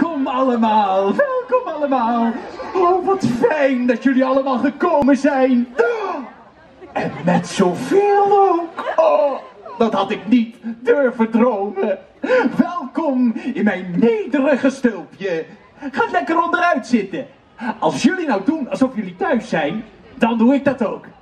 Welkom allemaal, welkom allemaal. Oh, wat fijn dat jullie allemaal gekomen zijn. En met zoveel ook. Oh, dat had ik niet durven dromen. Welkom in mijn nederige stulpje. Ga lekker onderuit zitten. Als jullie nou doen alsof jullie thuis zijn, dan doe ik dat ook.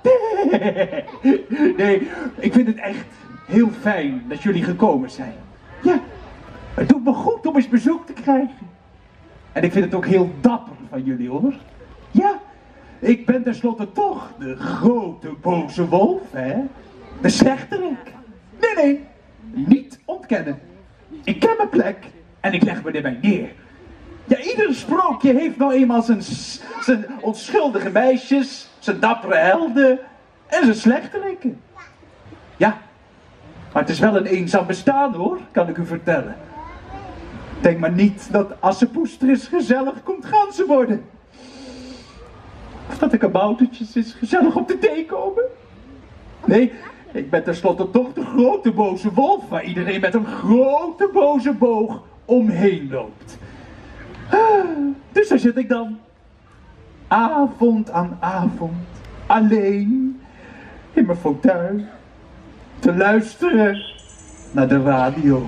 Nee, ik vind het echt heel fijn dat jullie gekomen zijn. Ja, het doet me goed om eens bezoek te krijgen. En ik vind het ook heel dapper van jullie, hoor. Ja, ik ben tenslotte toch de grote boze wolf, hè? De slechterik. Nee, niet ontkennen. Ik ken mijn plek en ik leg me erbij neer. Ja, ieder sprookje heeft nou eenmaal zijn onschuldige meisjes, zijn dappere helden en zijn slechteriken. Ja, maar het is wel een eenzaam bestaan, hoor, kan ik u vertellen. Denk maar niet dat Assepoester gezellig komt ganzen worden. Of dat de kaboutertjes eens gezellig op de thee komen. Nee, ik ben tenslotte toch de grote boze wolf waar iedereen met een grote boze boog omheen loopt. Dus daar zit ik dan. Avond aan avond. Alleen. In mijn fauteuil. Te luisteren naar de radio.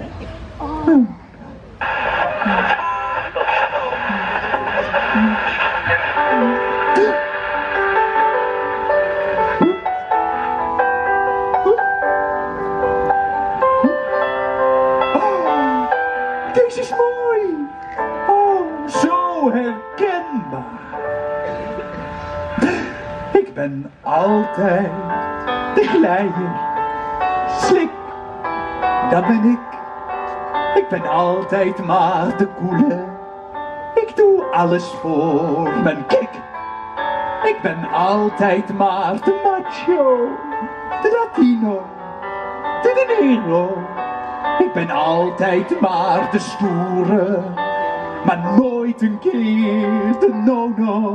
Deze is mooi. Oh, zo herkenbaar. Ik ben altijd de glijer. Slik, dat ben ik. Ik ben altijd maar de koele. Ik doe alles voor mijn kick. Ik ben altijd maar de macho. De Latino. De Nero. Ik ben altijd maar de stoere. Maar nooit een keer de no-no.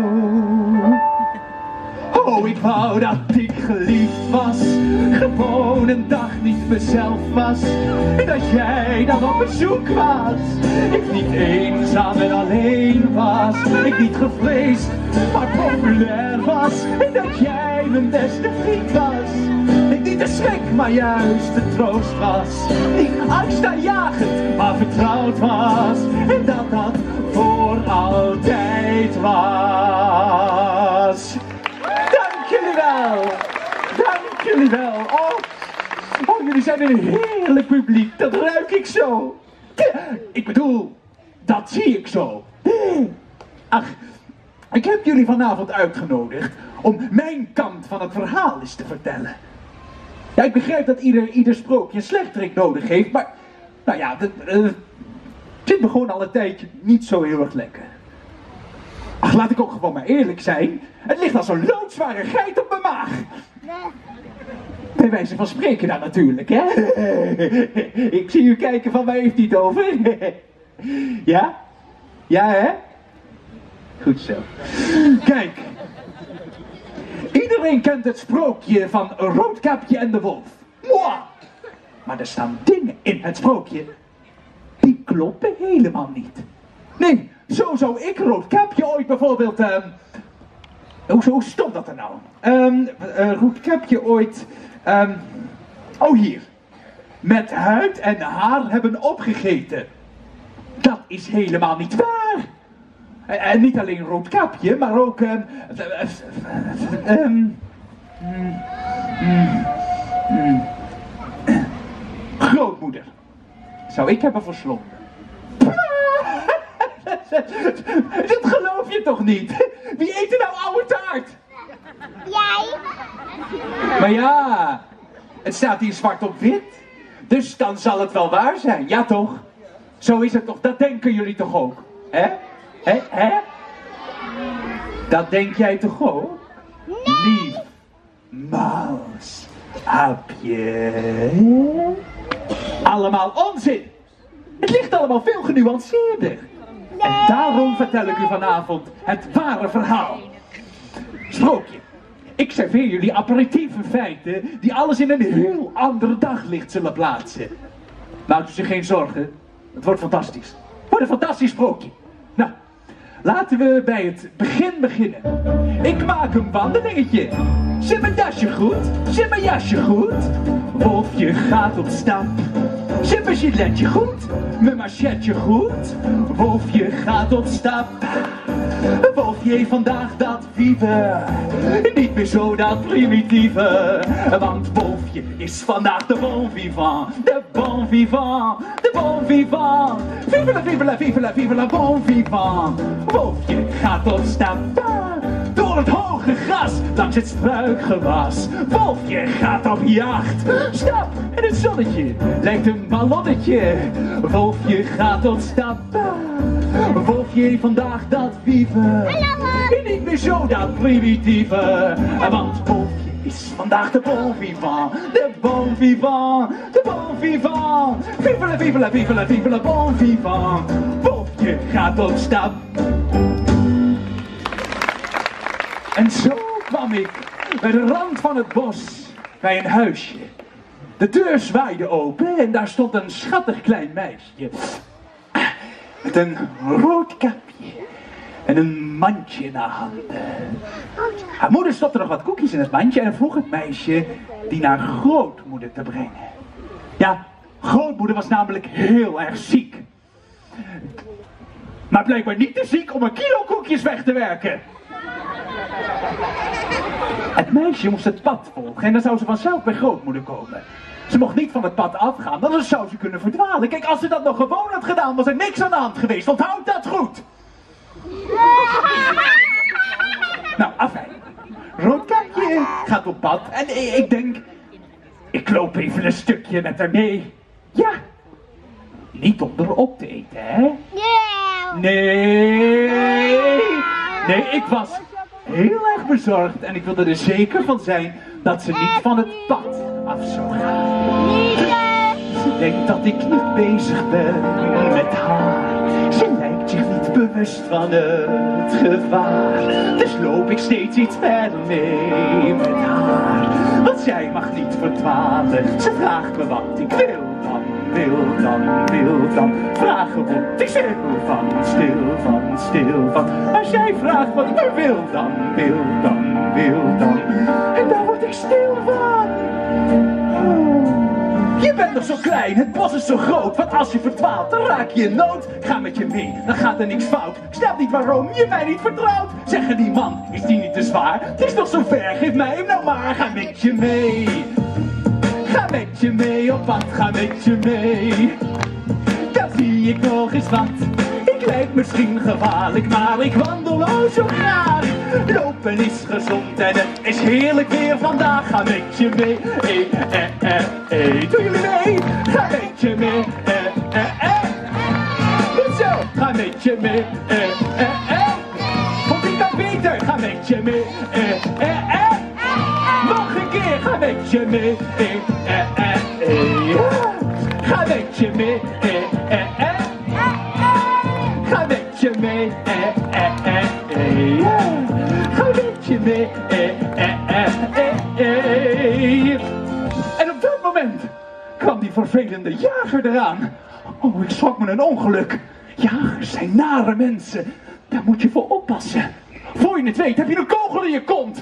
Oh, ik wou dat ik geliefd was. Gewoon een dag niet mezelf was. En dat jij dan op bezoek was. Ik niet eenzaam en alleen was. Ik niet gevreesd, maar populair was. En dat jij mijn beste vriend was. Ik niet de schrik, maar juist de troost was. Niet angstaanjagend, maar vertrouwd was. En dat dat voor altijd was. Dank jullie wel. Dank jullie wel. Oh, jullie zijn een heerlijk publiek. Dat ruik ik zo. Ik bedoel, dat zie ik zo. Ach, ik heb jullie vanavond uitgenodigd om mijn kant van het verhaal eens te vertellen. Ja, ik begrijp dat ieder sprookje een slechterik nodig heeft, maar nou ja, het zit me gewoon al een tijdje niet zo heel erg lekker. Ach, laat ik ook gewoon maar eerlijk zijn. Het ligt als een loodzware geit op mijn maag. Bij wijze van spreken dan natuurlijk, hè? Ik zie u kijken van waar heeft hij het over? Ja? Ja, hè? Goed zo. Kijk. Iedereen kent het sprookje van Roodkapje en de wolf. Mwah! Maar er staan dingen in het sprookje die kloppen helemaal niet. Nee, zo zou ik Roodkapje ooit bijvoorbeeld... Hoe stond dat er nou? Roodkapje ooit... oh, hier. Met huid en haar hebben opgegeten. Dat is helemaal niet waar. En niet alleen Roodkapje, maar ook... grootmoeder. Zou ik hebben verslonden. Dat geloof je toch niet? Wie eet er nou oude taart? Jij? Maar ja, het staat hier zwart op wit. Dus dan zal het wel waar zijn, ja toch? Zo is het toch, dat denken jullie toch ook? Hè? Hè? Dat denk jij toch ook? Nee. Lief maushapje. Allemaal onzin. Het ligt allemaal veel genuanceerder. En daarom vertel ik u vanavond het ware verhaal. Sprookje. Ik serveer jullie aperitieve feiten die alles in een heel ander daglicht zullen plaatsen. Maakt u zich geen zorgen. Het wordt fantastisch. Wat een fantastisch sprookje. Nou, laten we bij het begin beginnen. Ik maak een wandelingetje. Zit mijn jasje goed? Zit mijn jasje goed? Wolfje gaat op stap. Zit mijn giletje goed? Mijn machetje goed? Wolfje gaat op stap. Wolfje heeft vandaag dat vieve. Niet meer zo dat primitieve. Want Wolfje is vandaag de bon vivant. De bon vivant. De bon vivant. Vive la, vive la, vive la, vive la bon vivant. Wolfje gaat op stap. Door het hoge gras, langs het struikgewas. Wolfje gaat op jacht. Stap, en het zonnetje lijkt een ballonnetje. Wolfje gaat op stap. Wolfje heeft vandaag dat vieve. Niet meer zo dat primitieve. Want Wolfje is vandaag de bon vivant. De bon vivant. De bon vivant. Vive la, vive la, vive la, vive la bon vivant. Wolfje gaat op stap. En zo kwam ik bij de rand van het bos, bij een huisje. De deur zwaaide open en daar stond een schattig klein meisje. Met een rood kapje en een mandje in haar handen. Haar moeder stopte nog wat koekjes in het mandje en vroeg het meisje die naar grootmoeder te brengen. Ja, grootmoeder was namelijk heel erg ziek. Maar blijkbaar niet te ziek om een kilo koekjes weg te werken. Het meisje moest het pad volgen en dan zou ze vanzelf bij grootmoeder komen. Ze mocht niet van het pad afgaan, anders zou ze kunnen verdwalen. Kijk, als ze dat nog gewoon had gedaan, was er niks aan de hand geweest. Onthoud dat goed! Nou, afijn. Roodkapje gaat op pad en ik denk, ik loop even een stukje met haar mee. Ja, niet om erop te eten, hè? Nee, ik was heel erg bezorgd en ik wilde er zeker van zijn dat ze niet van het pad af zou gaan. Ze denkt dat ik niet bezig ben met haar. Ze lijkt zich niet bewust van het gevaar. Dus loop ik steeds iets verder mee met haar. Want zij mag niet verdwalen. Ze vraagt me wat ik wil dan. Wil dan, vragen wordt ik stil van. Als jij vraagt wat ik wil dan. En daar word ik stil van. Je bent nog zo klein, het bos is zo groot. Want als je verdwaalt, dan raak je in nood. Ga met je mee, dan gaat er niks fout. Ik snap niet waarom je mij niet vertrouwt. Zeggen die man, is die niet te zwaar? Het is nog zo ver, geef mij hem nou maar. Ga met je mee. Ga met je mee op pad, ga met je mee. Dan zie ik nog eens wat. Ik lijk misschien gevaarlijk, maar ik wandel oh zo graag. Lopen is gezond en het is heerlijk weer vandaag. Ga met je mee, doe jullie mee? Ga met je mee, Goed zo, ga met je mee, Vond ik dat beter? Ga met je mee, Nog een keer, ga met je mee, Ga met je mee, Ga met je mee, Ga met je mee, En op dat moment kwam die vervelende jager eraan. Oh, ik schrok me een ongeluk. Jagers zijn nare mensen. Daar moet je voor oppassen. Voor je het weet heb je een kogel in je kont.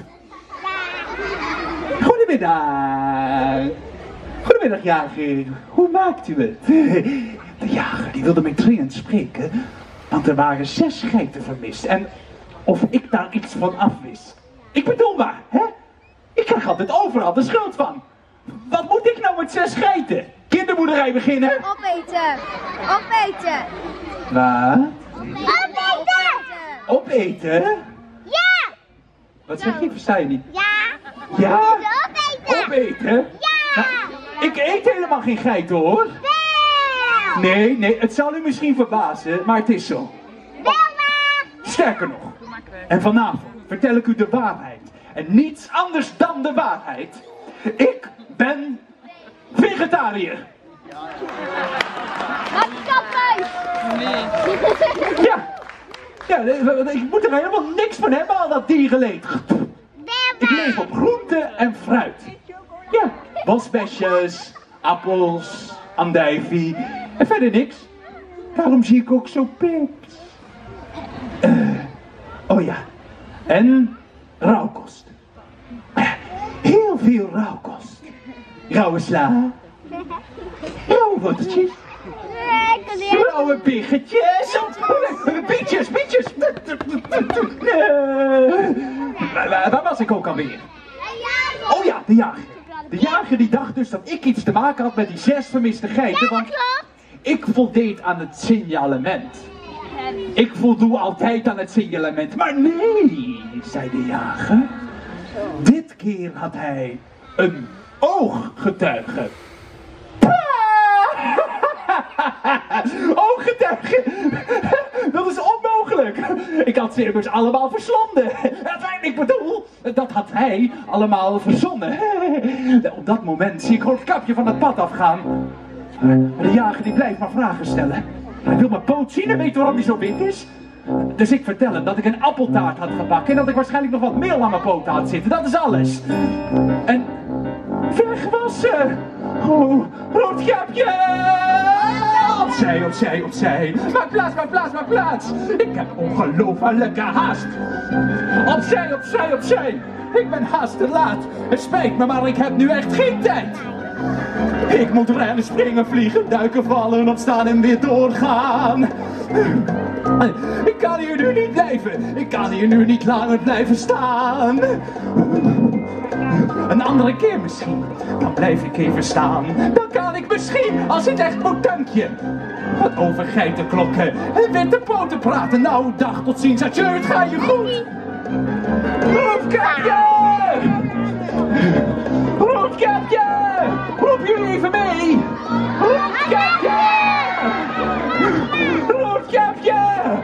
Goedemiddag. Goedemiddag, jager. Hoe maakt u het? De jager die wilde mij dringend spreken, want er waren 6 geiten vermist en of ik daar iets van af wist. Ik bedoel maar, hè? Ik krijg altijd overal de schuld van. Wat moet ik nou met 6 geiten? Kinderboerderij beginnen? Opeten. Wat? Opeten. Opeten? Ja. Wat zeg je? Ik versta je niet. Ja. Ja? Opeten. Opeten? Ja. Nou, ik eet helemaal geen geit hoor. Nee, het zal u misschien verbazen, maar het is zo. Sterker nog, en vanavond vertel ik u de waarheid. En niets anders dan de waarheid. Ik ben vegetariër. Wat is dat thuis? Ja, ik moet er helemaal niks van hebben, al dat dierenleed. Ik leef op groente en fruit. Ja, bosbesjes, appels, andijvie en verder niks. Daarom zie ik ook zo pips. Oh ja, en rauwkost. Heel veel rauwkost. Rauwe sla. Rauwe worteltjes. Rauwe biggetjes. Bietjes. Waar was ik ook alweer? Oh ja, de jager. De jager die dacht dus dat ik iets te maken had met die 6 vermiste geiten, want ik voldeed aan het signalement. Ik voldoe altijd aan het signalement, maar nee, zei de jager. Dit keer had hij een ooggetuige. Ooggetuige! Dat is onmogelijk! Ik had ze immers allemaal verslonden! Ik bedoel, dat had hij allemaal verzonnen. Op dat moment zie ik Roodkapje van het pad afgaan. De jager die blijft maar vragen stellen. Hij wil mijn poot zien en weet waarom hij zo wit is. Dus ik vertel hem dat ik een appeltaart had gebakken en dat ik waarschijnlijk nog wat meel aan mijn poot had zitten. Dat is alles. En weg was ze! Oh, Roodkapje! Opzij. Maak plaats. Ik heb ongelofelijke haast. Opzij. Ik ben haast te laat. Het spijt me, maar ik heb nu echt geen tijd. Ik moet rennen, springen, vliegen, duiken, vallen, opstaan en weer doorgaan. Ik kan hier nu niet blijven. Ik kan hier nu niet langer blijven staan. Een andere keer misschien, dan blijf ik even staan. Dan kan ik misschien, als het echt moet, dank je. Wat over geitenklokken en witte poten praten. Nou, dag, tot ziens, adieu, het gaat je goed. Roodkapje! Roodkapje! Roep jullie even mee! Roodkapje! Roodkapje!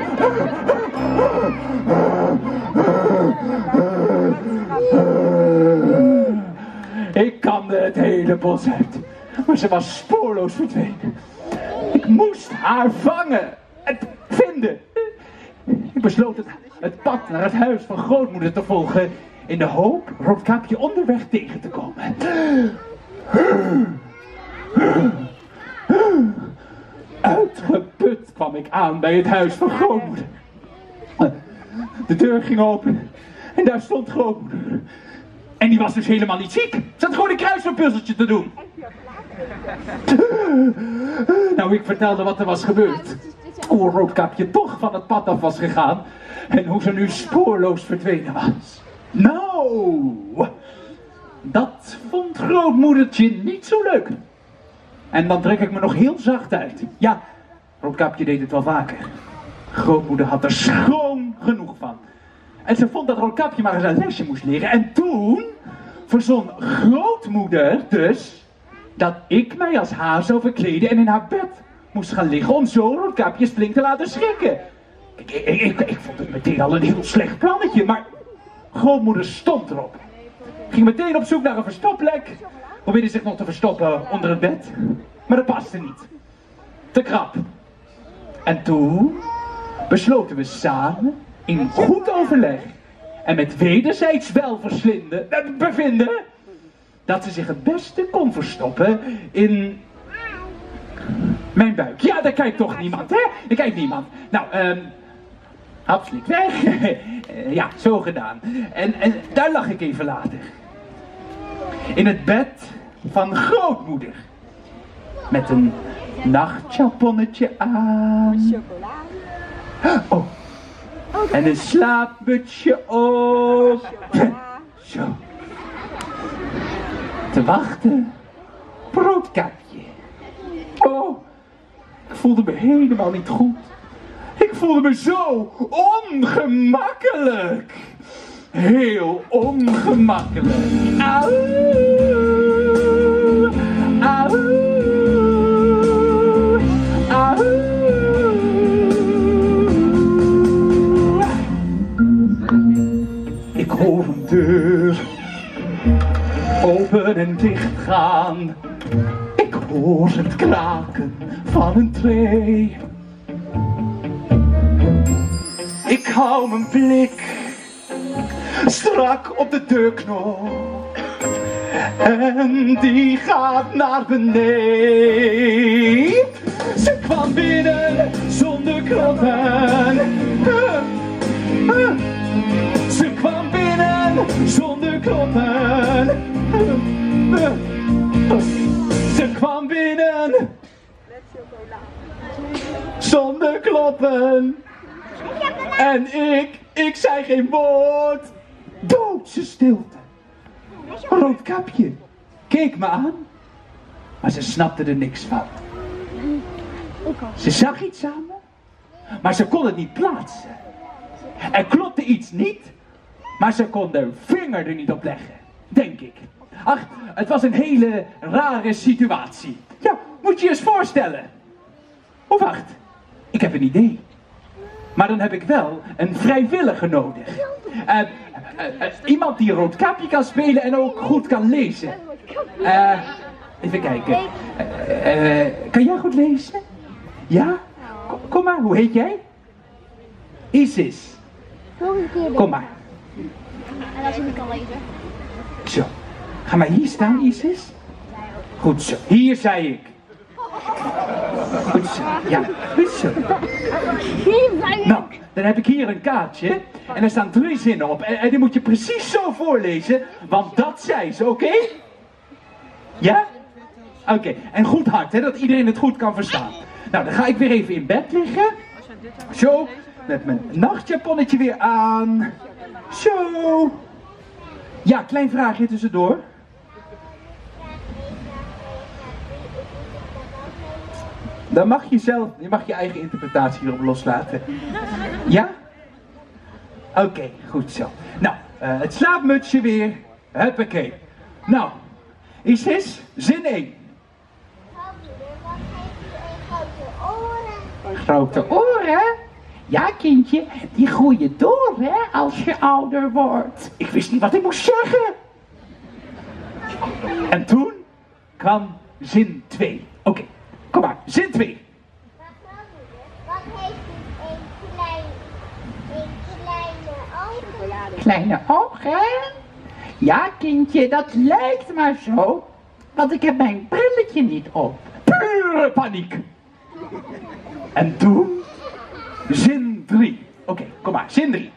Ik kamde het hele bos uit, maar ze was spoorloos verdwenen. Ik moest haar vangen en vinden. Ik besloot het pad naar het huis van grootmoeder te volgen, in de hoop Roodkapje onderweg tegen te komen. Uitgeput kwam ik aan bij het huis van grootmoeder. De deur ging open en daar stond grootmoeder. En die was dus helemaal niet ziek. Ze had gewoon een kruiswoordpuzzeltje te doen. Nou, ik vertelde wat er was gebeurd. Hoe Roodkapje toch van het pad af was gegaan. En hoe ze nu spoorloos verdwenen was. Nou, dat vond grootmoedertje niet zo leuk. En dan druk ik me nog heel zacht uit. Ja, Roodkapje deed het wel vaker. Grootmoeder had er schoon genoeg van. En ze vond dat Roodkapje maar eens een lesje moest leren. En toen verzon grootmoeder dus dat ik mij als haar zou verkleden en in haar bed moest gaan liggen om zo Roodkapje flink te laten schrikken. Ik vond het meteen al een heel slecht plannetje, maar grootmoeder stond erop. Ging meteen op zoek naar een verstopplek. Probeerde zich nog te verstoppen onder het bed. Maar dat paste niet. Te krap. En toen besloten we samen in goed overleg en met wederzijds bevinden dat ze zich het beste kon verstoppen in mijn buik. Ja, daar kijkt toch niemand, hè? Daar kijkt niemand. Nou, absoluut weg. Ja, zo gedaan. En daar lag ik even later. In het bed van grootmoeder. Met een nachtjaponnetje aan. Oh. En een slaapmutsje op. Zo. Te wachten. Roodkapje. Oh. Ik voelde me helemaal niet goed. Ik voelde me zo ongemakkelijk. Heel ongemakkelijk. Auw. Auw. Auw. Ik hoor een deur open en dicht gaan. Ik hoor het kraken van een tree. Ik hou mijn blik strak op de deurknop en die gaat naar beneden. Ze kwam binnen zonder kloppen. Ze kwam binnen zonder kloppen. Ze kwam binnen zonder kloppen. En ik zei geen woord. Doodse stilte. Roodkapje keek me aan, maar ze snapte er niks van. Ze zag iets aan me, maar ze kon het niet plaatsen. Er klopte iets niet, maar ze kon de vinger er niet op leggen, denk ik. Ach, het was een hele rare situatie. Ja, moet je je eens voorstellen. Oh, wacht, ik heb een idee. Maar dan heb ik wel een vrijwilliger nodig. Iemand die Roodkapje kan spelen en ook goed kan lezen. Even kijken. Kan jij goed lezen? Ja? Kom maar, hoe heet jij? Isis. Kom maar. En als je niet kan lezen. Zo. Ga maar hier staan, Isis. Goed zo. Hier zei ik. Goed zo. Ja, goed zo. Nou, dan heb ik hier een kaartje. En er staan 3 zinnen op. En die moet je precies zo voorlezen. Want dat zei ze, oké? Ja? Oké. En goed hard, hè, dat iedereen het goed kan verstaan. Nou, dan ga ik weer even in bed liggen. Zo. Met mijn nachtjaponnetje weer aan. Zo. Ja, klein vraagje tussendoor. Dan mag je mag je eigen interpretatie erop loslaten. Ja? Oké, goed zo. Nou, het slaapmutsje weer. Huppakee. Nou, Isis, zin 1. Grote oren? Ja, kindje, die groeien door, hè, als je ouder wordt. Ik wist niet wat ik moest zeggen. En toen kwam zin 2. Oké, kom maar, zin 2. Wat heeft een kleine ogen? Kleine ogen? Ja, kindje, dat lijkt maar zo. Want ik heb mijn brilletje niet op. Pure paniek. En toen zin 3. Oké, kom maar, zin 3.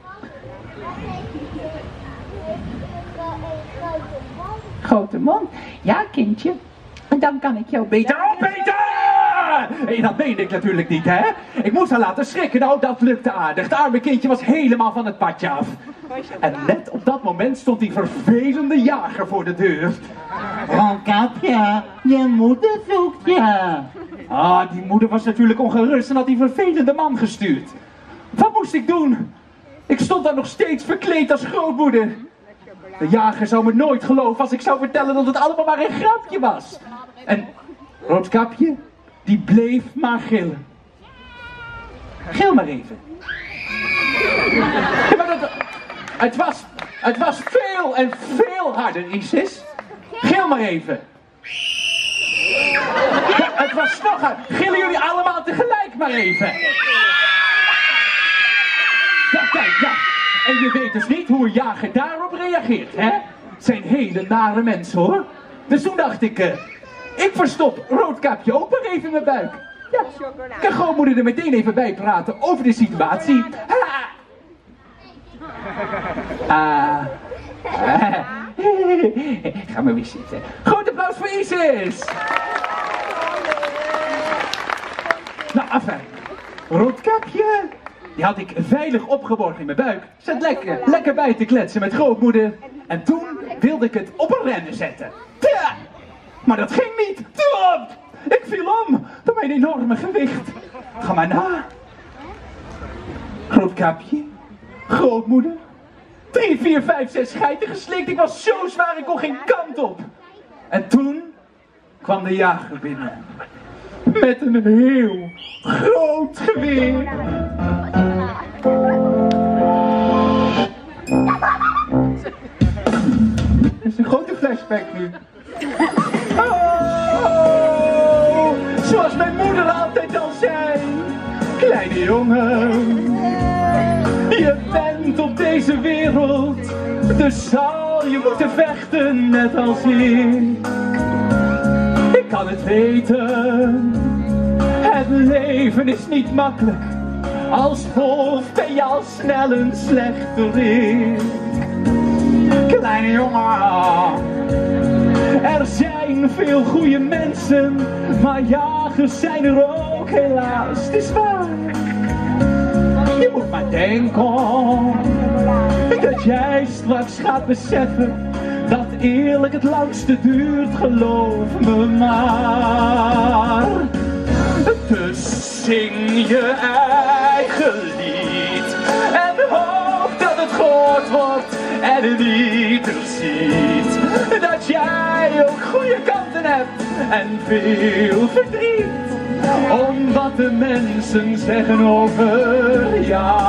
Grote mond? Ja, kindje. En dan kan ik jou beter... Peter! Hey, dat meende ik natuurlijk niet, hè? Ik moest haar laten schrikken, nou, dat lukte aardig. Het arme kindje was helemaal van het padje af. En net op dat moment stond die vervelende jager voor de deur. Roodkapje, je moeder zoekt je. Ah, die moeder was natuurlijk ongerust en had die vervelende man gestuurd. Wat moest ik doen? Ik stond daar nog steeds verkleed als grootmoeder. De jager zou me nooit geloven als ik zou vertellen dat het allemaal maar een grapje was. En Roodkapje, die bleef maar gillen. Gil maar even. Ja, maar het was veel en veel harder, Isis. Gil maar even. Ja, het was nog harder. Gillen jullie allemaal tegelijk maar even. Ja, kijk, ja. En je weet dus niet hoe een jager daarop reageert, hè? Het zijn hele nare mensen, hoor. Dus toen dacht ik, ik verstop Roodkapje ook maar even in mijn buik. Ja, kan grootmoeder er meteen even bij praten over de situatie. Ga maar weer zitten. Groot applaus voor Isis! Nou, afijn. Roodkapje, die had ik veilig opgeborgen in mijn buik. Zat lekker bij te kletsen met grootmoeder. En toen wilde ik het op een rennen zetten. Ja, maar dat ging niet. Ik viel om door mijn enorme gewicht. Ga maar na. Roodkapje, grootmoeder. 3, 4, 5, 6 geiten geslikt. Ik was zo zwaar, ik kon geen kant op. En toen kwam de jager binnen. Met een heel groot geweer. Dat is een grote flashback nu. Oh, zoals mijn moeder altijd al zei. Kleine jongen, je bent op deze wereld, dus zal je moeten vechten net als ik. Ik kan het weten, het Het leven is niet makkelijk. Als wolf ben je al snel een slechterik. Kleine jongen, er zijn veel goede mensen, maar jagers zijn er ook helaas, het is waar. Je moet maar denken dat jij straks gaat beseffen dat eerlijk het langste duurt, geloof me maar. Dus zing je eigen lied en hoop dat het gehoord wordt en een ieder ziet dat jij ook goede kanten hebt en veel verdriet. Om wat de mensen zeggen over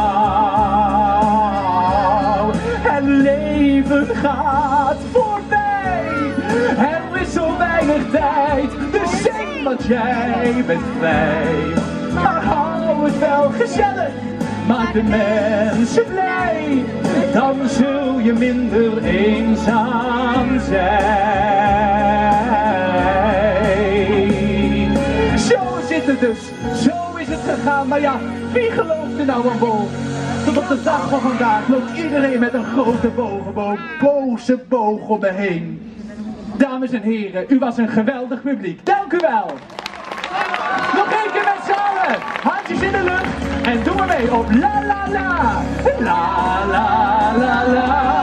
jou. Het leven gaat voorbij, er is zo weinig tijd, dus zing want jij bent vrij. Maar hou het wel gezellig, maak de mensen blij, dan zul je minder eenzaam zijn. Zo zit het dus, zo is het gegaan, maar ja, wie gelooft er nou aan Bo? Tot op de dag van vandaag loopt iedereen met een grote boze boog om me heen. Dames en heren, u was een geweldig publiek, dank u wel! Nog één keer met z'n allen, handjes in de lucht en doen we mee op la la la, la la la la.